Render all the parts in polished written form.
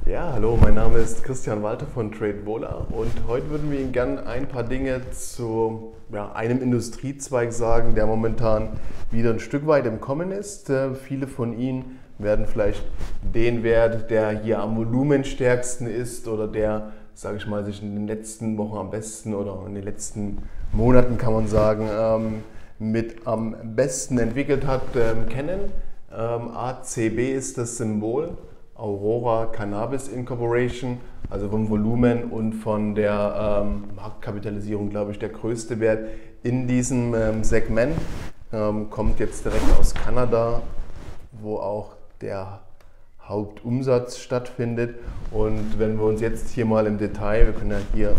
Ja, hallo, mein Name ist Christian Walter von TradeVola und heute würden wir Ihnen gerne ein paar Dinge zu einem Industriezweig sagen, der momentan wieder ein Stück weit im Kommen ist. Viele von Ihnen werden vielleicht den Wert, der hier am volumenstärksten ist oder der, sage ich mal, sich in den letzten Wochen am besten oder in den letzten Monaten, kann man sagen, mit am besten entwickelt hat, kennen. ACB ist das Symbol. Aurora Cannabis Incorporation, also vom Volumen und von der Marktkapitalisierung, glaube ich, der größte Wert in diesem Segment. Kommt jetzt direkt aus Kanada, wo auch der Hauptumsatz stattfindet. Und wenn wir uns jetzt hier mal im Detail, wir können ja hier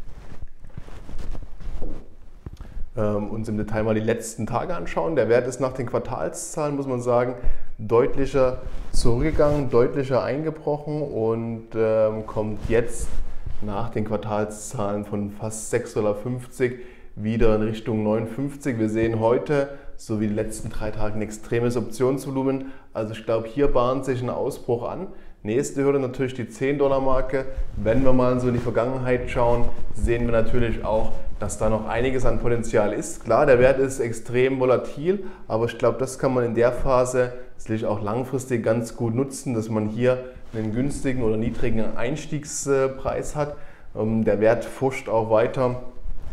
uns im Detail mal die letzten Tage anschauen. Der Wert ist nach den Quartalszahlen, muss man sagen, deutlicher zurückgegangen, deutlicher eingebrochen und kommt jetzt nach den Quartalszahlen von fast 6,50 $ wieder in Richtung 9,50 $. Wir sehen heute, so wie die letzten 3 Tage, ein extremes Optionsvolumen. Also ich glaube, hier bahnt sich ein Ausbruch an. Nächste Hürde natürlich die 10-$-Marke. Wenn wir mal so in die Vergangenheit schauen, sehen wir natürlich auch, dass da noch einiges an Potenzial ist. Klar, der Wert ist extrem volatil, aber ich glaube, das kann man in der Phase sicherlich auch langfristig ganz gut nutzen, dass man hier einen günstigen oder niedrigen Einstiegspreis hat. Der Wert forscht auch weiter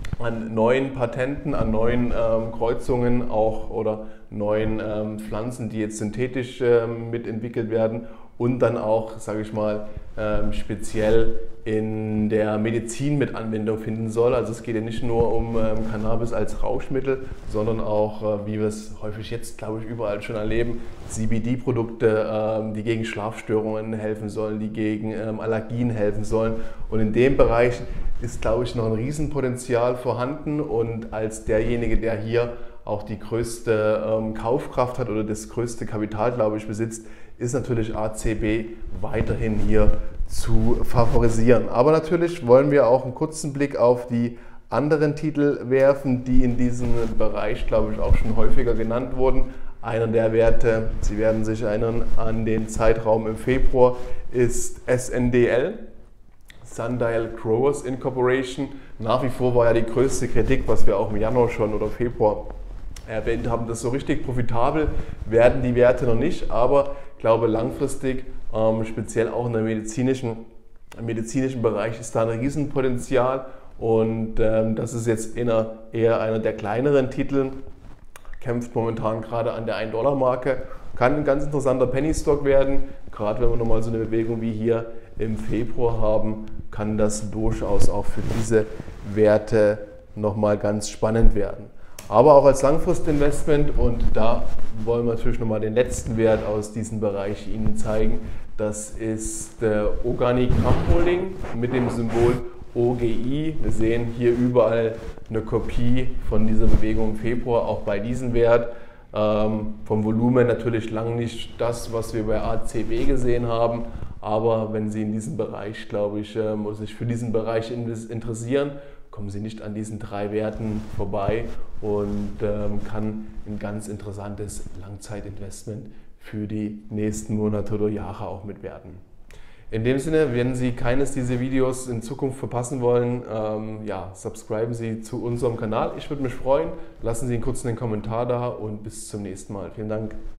an neuen Patenten, an neuen Kreuzungen auch oder neuen Pflanzen, die jetzt synthetisch mitentwickelt werden und dann auch, sage ich mal, speziell in der Medizin mit Anwendung finden soll. Also es geht ja nicht nur um Cannabis als Rauschmittel, sondern auch, wie wir es häufig jetzt, glaube ich, überall schon erleben, CBD-Produkte, die gegen Schlafstörungen helfen sollen, die gegen Allergien helfen sollen. Und in dem Bereich ist, glaube ich, noch ein Riesenpotenzial vorhanden und als derjenige, der hier auch die größte Kaufkraft hat oder das größte Kapital, glaube ich, besitzt, ist natürlich ACB weiterhin hier zu favorisieren. Aber natürlich wollen wir auch einen kurzen Blick auf die anderen Titel werfen, die in diesem Bereich, glaube ich, auch schon häufiger genannt wurden. Einer der Werte, Sie werden sich erinnern an den Zeitraum im Februar, ist SNDL. Sundial Growers Incorporation. Nach wie vor war ja die größte Kritik, was wir auch im Januar schon oder Februar erwähnt haben, dass so richtig profitabel werden die Werte noch nicht, aber ich glaube langfristig, speziell auch in der medizinischen Bereich, ist da ein Riesenpotenzial und das ist jetzt eher einer der kleineren Titel, kämpft momentan gerade an der 1-$-Marke, kann ein ganz interessanter Penny Stock werden, gerade wenn wir nochmal so eine Bewegung wie hier im Februar haben, kann das durchaus auch für diese Werte nochmal ganz spannend werden. Aber auch als Langfristinvestment, und da wollen wir natürlich nochmal den letzten Wert aus diesem Bereich Ihnen zeigen, das ist Organigramm Holding mit dem Symbol OGI. Wir sehen hier überall eine Kopie von dieser Bewegung im Februar, auch bei diesem Wert. Vom Volumen natürlich lang nicht das, was wir bei ACB gesehen haben, aber wenn Sie in diesem Bereich, glaube ich, sich für diesen Bereich interessieren, kommen Sie nicht an diesen 3 Werten vorbei und kann ein ganz interessantes Langzeitinvestment für die nächsten Monate oder Jahre auch mit werden. In dem Sinne, wenn Sie keines dieser Videos in Zukunft verpassen wollen, subscriben Sie zu unserem Kanal. Ich würde mich freuen. Lassen Sie einen kurzen Kommentar da und bis zum nächsten Mal. Vielen Dank.